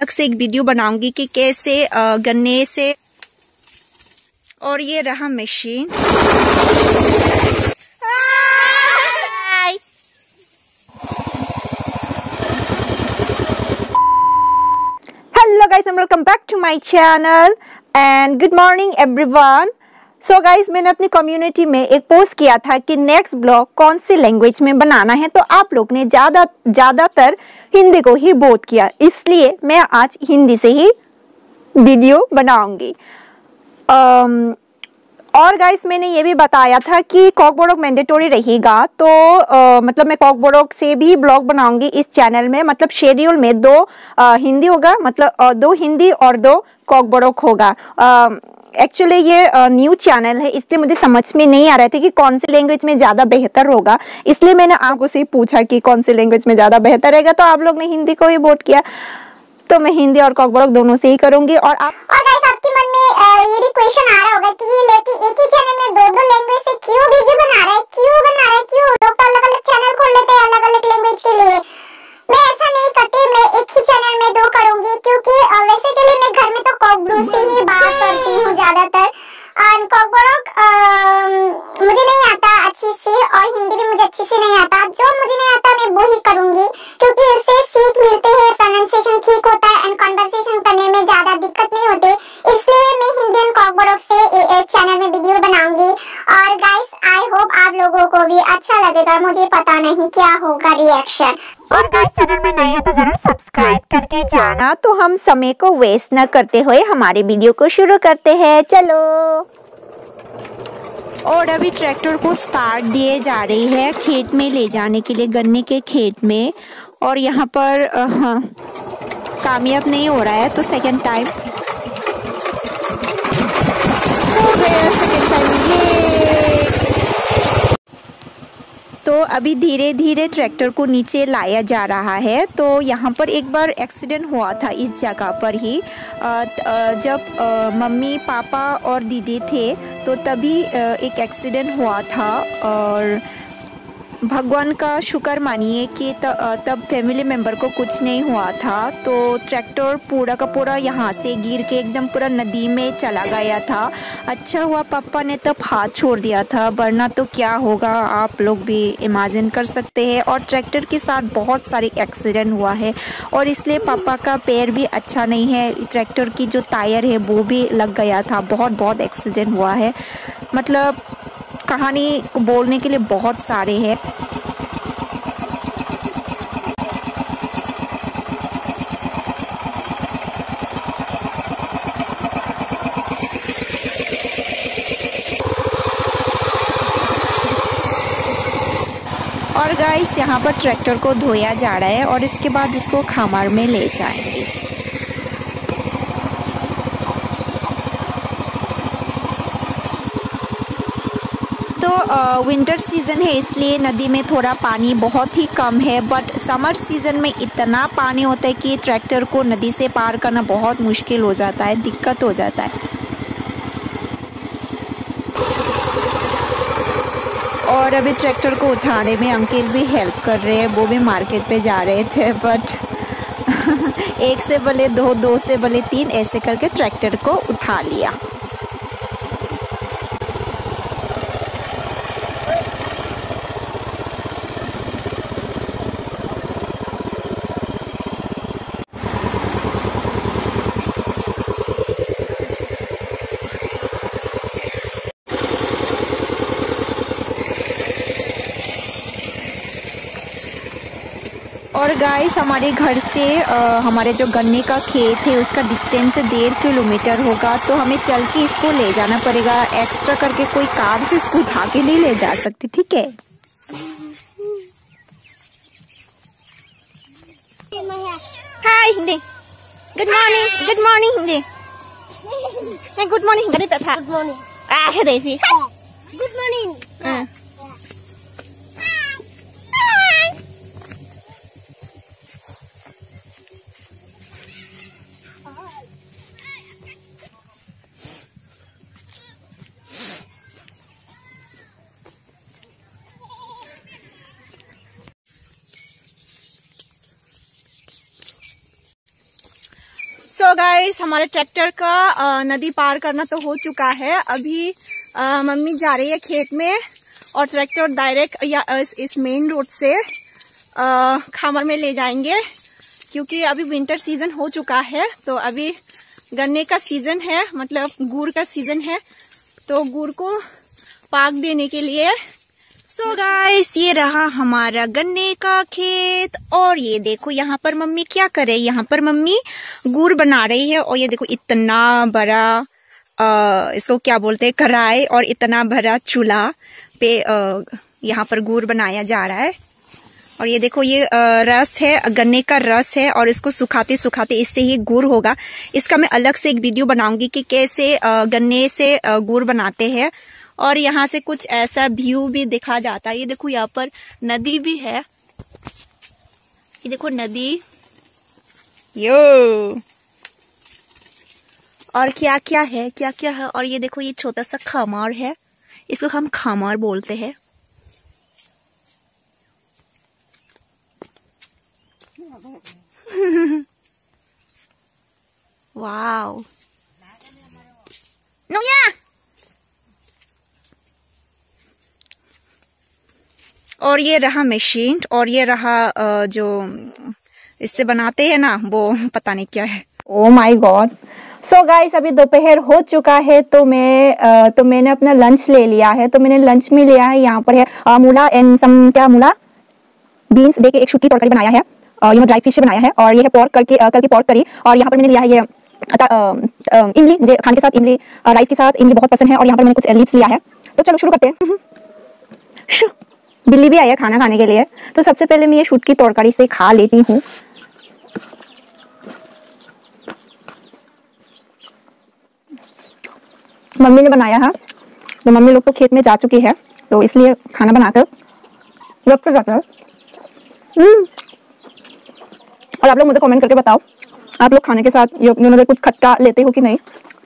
अलग से एक वीडियो बनाऊंगी कि कैसे गन्ने से। और ये रहा machine. Hello guys, welcome back to my channel and good morning everyone. So guys, मैंने अपनी कम्युनिटी में एक पोस्ट किया था कि नेक्स्ट ब्लॉग कौन सी लैंग्वेज में बनाना है, तो आप लोग ने ज़्यादातर हिंदी को ही वोट किया, इसलिए मैं आज हिंदी से ही वीडियो बनाऊंगी। और गाइस, मैंने ये भी बताया था कि कॉकबोरोक मैंडेटरी रहेगा, तो मतलब मैं कॉकबोरोक से भी ब्लॉग बनाऊंगी इस चैनल में। मतलब शेड्यूल में दो हिंदी होगा, मतलब दो हिंदी और दो कॉकबोरोक होगा। एक्चुअली ये न्यू चैनल है, इसलिए मुझे समझ में नहीं आ रहा था कि कौन सी लैंग्वेज में ज़्यादा बेहतर होगा, इसलिए मैंने आपको से पूछा कि कौन सी लैंग्वेज में ज़्यादा बेहतर रहेगा, तो आप लोग ने हिंदी को ही वोट किया, तो मैं हिंदी और कॉकबोरोक दोनों से ही करूंगी। और गाइस, आपके मन में ये भी क्वेश्चन आ रहा होगा कि ये लेके एक ही चैनल में दो लैंग्वेज से क्यों वीडियो बना रहा है, क्यों लोग तो अलग अलग चैनल खोल लेते हैं अलग अलग लैंग्वेज के लिए। मैं ऐसा नहीं करती, मैं एक ही चैनल में दो करूंगी, क्योंकि वैसे के लिए मैं घर में तो कॉकब्रू से ही बात करती हूँ ज्यादातर। कॉकबोरोक मुझे नहीं आता अच्छी से, और हिंदी भी मुझे अच्छी से नहीं आता। जो मुझे नहीं आता मैं वो ही करूंगी, क्योंकि उससे सीख मिलते हैं, प्रोनाउंसिएशन ठीक होता है एंड कन्वर्सेशन करने में ज्यादा दिक्कत नहीं होती। इसलिए मैं हिंदी और कॉकबोरोक से चैनल में वीडियो बनाऊंगी। और गाइस, आई होप आप लोगों को भी अच्छा लगेगा, मुझे पता नहीं क्या होगा रिएक्शन। और गाइस, चैनल में नए हो तो जरूर सब्सक्राइब करके जाना। तो हम समय को वेस्ट न करते हुए हमारे वीडियो को शुरू करते हैं, चलो। और अभी ट्रैक्टर को स्टार्ट दिए जा रही है खेत में ले जाने के लिए, गन्ने के खेत में। और यहाँ पर कामयाब नहीं हो रहा है, तो सेकंड टाइम हो गया, सेकंड टाइम ये। तो अभी धीरे धीरे ट्रैक्टर को नीचे लाया जा रहा है। तो यहाँ पर एक बार एक्सीडेंट हुआ था इस जगह पर ही, जब मम्मी पापा और दीदी थे, तो तभी एक एक्सीडेंट हुआ था। और भगवान का शुक्र मानिए कि तब फैमिली मेम्बर को कुछ नहीं हुआ था। तो ट्रैक्टर पूरा का पूरा यहाँ से गिर के एकदम पूरा नदी में चला गया था। अच्छा हुआ पापा ने तब हाथ छोड़ दिया था, वरना तो क्या होगा आप लोग भी इमेजिन कर सकते हैं। और ट्रैक्टर के साथ बहुत सारे एक्सीडेंट हुआ है, और इसलिए पापा का पैर भी अच्छा नहीं है। ट्रैक्टर की जो टायर है वो भी लग गया था, बहुत एक्सीडेंट हुआ है। मतलब कहानी बोलने के लिए बहुत सारे हैं। और गाइस, यहाँ पर ट्रैक्टर को धोया जा रहा है और इसके बाद इसको खामार में ले जाएंगे। तो विंटर सीज़न है, इसलिए नदी में थोड़ा पानी बहुत ही कम है, बट समर सीज़न में इतना पानी होता है कि ट्रैक्टर को नदी से पार करना बहुत मुश्किल हो जाता है, दिक्कत हो जाता है। और अभी ट्रैक्टर को उठाने में अंकल भी हेल्प कर रहे हैं, वो भी मार्केट पे जा रहे थे, बट एक से भले दो, दो से भले तीन, ऐसे करके ट्रैक्टर को उठा लिया। और गाइस, हमारे घर से हमारे जो गन्ने का खेत है उसका डिस्टेंस 1.5 किलोमीटर होगा, तो हमें चल के इसको ले जाना पड़ेगा। एक्स्ट्रा करके कोई कार से इसको उठा के नहीं ले जा सकती, ठीक है। हाय हिंदी, गुड मॉर्निंग, गुड मॉर्निंग हिंदी, गुड मॉर्निंग गरीब था, गुड मॉर्निंग है देवी, गुड मॉर्निंग। सो गाइस, हमारे ट्रैक्टर का नदी पार करना तो हो चुका है। अभी मम्मी जा रही है खेत में और ट्रैक्टर डायरेक्ट या इस मेन रोड से खामर में ले जाएंगे, क्योंकि अभी विंटर सीजन हो चुका है। तो अभी गन्ने का सीजन है, मतलब गुड़ का सीजन है, तो गुड़ को पाक देने के लिए। सो गाइस, ये रहा हमारा गन्ने का खेत और ये देखो यहाँ पर मम्मी क्या कर रही है। यहाँ पर मम्मी गुड़ बना रही है और ये देखो इतना बड़ा इसको क्या बोलते हैं, कढ़ाई, और इतना बड़ा चूल्हा पे यहाँ पर गुड़ बनाया जा रहा है। और ये देखो ये रस है, गन्ने का रस है, और इसको सुखाते सुखाते इससे ही गुड़ होगा। इसका मैं अलग से एक वीडियो बनाऊंगी कि कैसे गन्ने से गुड़ बनाते हैं। और यहाँ से कुछ ऐसा व्यू भी दिखा जाता है। ये देखो यहाँ पर नदी भी है, ये देखो नदी यो, और क्या क्या है। और ये देखो ये छोटा सा खामर है, इसको हम खामर बोलते हैं। वाओ, नोया। और ये रहा मशीन, और ये रहा जो इससे बनाते हैं ना, वो पता नहीं क्या है। Oh my god. So guys, अभी दोपहर हो चुका है, तो मैंने अपना लंच ले लिया है। तो मैंने लंच में लिया है, यहाँ पर है मूला एंड सम क्या मूला बीन्स दे के एक शुट्टी तरकारी बनाया है, ये ड्राई फिश बनाया है, और ये है पोर्क करके पोर्क करी। और यहाँ पर मैंने लिया है ये इमली, मुझे खाने के साथ इमली, राइस के साथ इमली बहुत पसंद है। और यहाँ पर मैंने कुछ लीव्स लिया है। तो चलो शुरू करते हैं। बिल्ली भी आई है खाना खाने के लिए। तो सबसे पहले मैं ये शुट की तरकारी से खा लेती हूँ। मम्मी ने बनाया है, तो मम्मी लोग तो खेत में जा चुकी है, तो इसलिए खाना बनाकर रख कर जाता है। और आप लोग मुझे कमेंट करके बताओ, आप लोग खाने के साथ ये कुछ खट्टा लेते हो कि नहीं।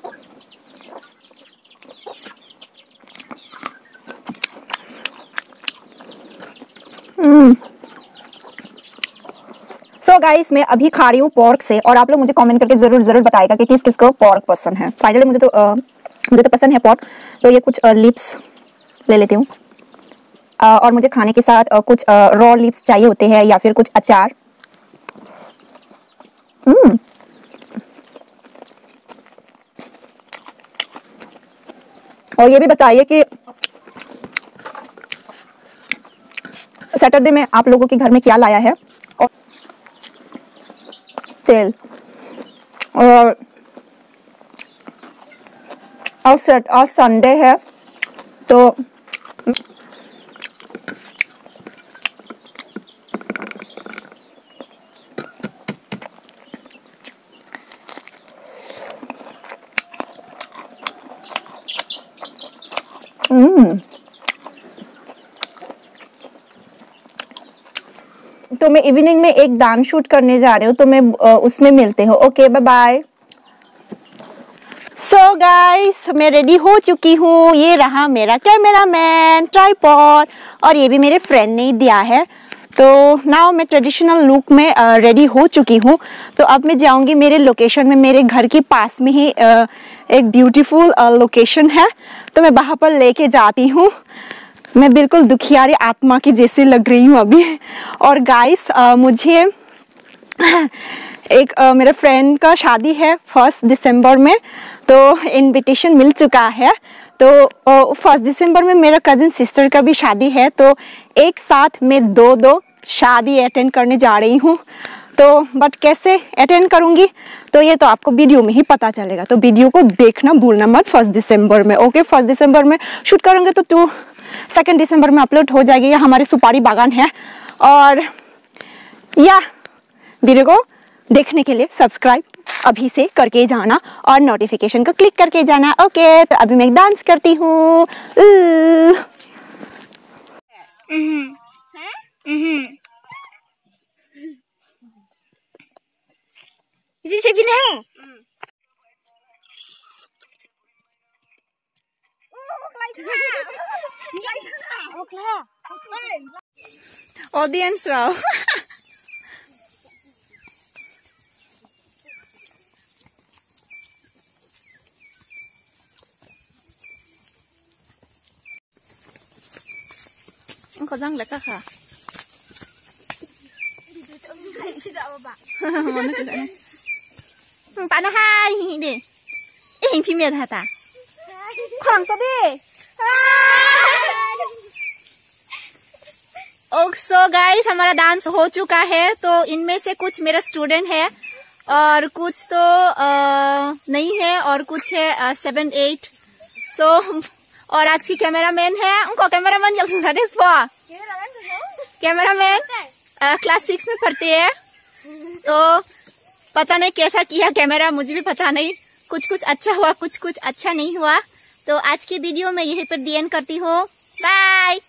सो गाइस, मैं अभी खा रही हूँ पोर्क से, और आप लोग मुझे कमेंट करके जरूर बताएगा कि किस किस को पोर्क पसंद है। फाइनली मुझे तो पसंद है पोर्क। तो ये कुछ लिप्स ले लेती हूँ, और मुझे खाने के साथ कुछ रॉ लिप्स चाहिए होते हैं, या फिर कुछ अचार। और ये भी बताइए कि सैटरडे में आप लोगों के घर में क्या लाया है। और तेल, और आज संडे है, तो तो मैं इवनिंग में एक डांस शूट करने जा रही हूँ, तो मैं उसमें मिलते हो। Okay, bye bye. So guys, मैं रेडी हो चुकी हूँ। ये रहा मेरा कैमरामैन, ट्राइपॉड, और ये भी मेरे फ्रेंड ने दिया है। तो नाउ मैं ट्रेडिशनल लुक में रेडी हो चुकी हूँ। तो अब मैं जाऊँगी मेरे लोकेशन में। मेरे घर के पास में ही एक ब्यूटीफुल लोकेशन है, तो मैं वहाँ पर लेके जाती हूँ। मैं बिल्कुल दुखियारी आत्मा की जैसे लग रही हूँ अभी। और गाइस, मुझे एक मेरे फ्रेंड का शादी है 1 दिसंबर में, तो इनविटेशन मिल चुका है। तो 1 दिसंबर में मेरा कजिन सिस्टर का भी शादी है, तो एक साथ मैं दो शादी अटेंड करने जा रही हूँ। तो बट कैसे अटेंड करूँगी, तो ये तो आपको वीडियो में ही पता चलेगा। तो वीडियो को देखना भूलना मत 1 दिसंबर में। ओके, 1 दिसंबर में शूट करेंगे, तो 2 दिसंबर में अपलोड हो जाएगी। यह हमारे सुपारी बागान है। और या वीडियो को देखने के लिए सब्सक्राइब अभी से करके जाना, और नोटिफिकेशन को क्लिक करके जाना। ओके, तो अभी मैं डांस करती हूँ। इसे भी नहीं। Audience raw. khojang leka kha pana hai đi hình phim Việt hả ta khoảng to đi so guys हमारा डांस हो चुका है। तो इनमें से कुछ मेरा स्टूडेंट है और कुछ तो नहीं है और कुछ है 7, 8। सो और आज की कैमरामैन है उनको कैमरामैन कैमरामैन क्लास 6 में पढ़ते हैं। तो पता नहीं कैसा किया कैमरा, मुझे भी पता नहीं, कुछ कुछ अच्छा हुआ कुछ कुछ अच्छा नहीं हुआ। तो आज की वीडियो में यहीं पर दी एंड करती हूँ। बाय।